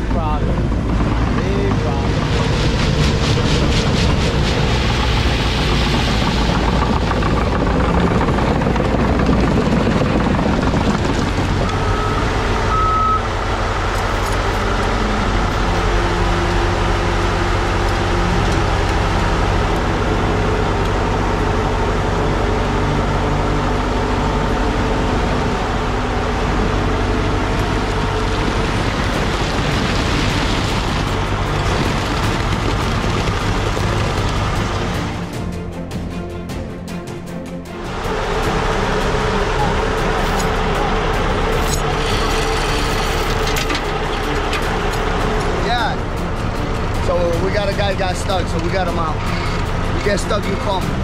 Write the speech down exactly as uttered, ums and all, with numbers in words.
problem. Big problem. So we got a guy got stuck, so we got him out. You get stuck, you call me.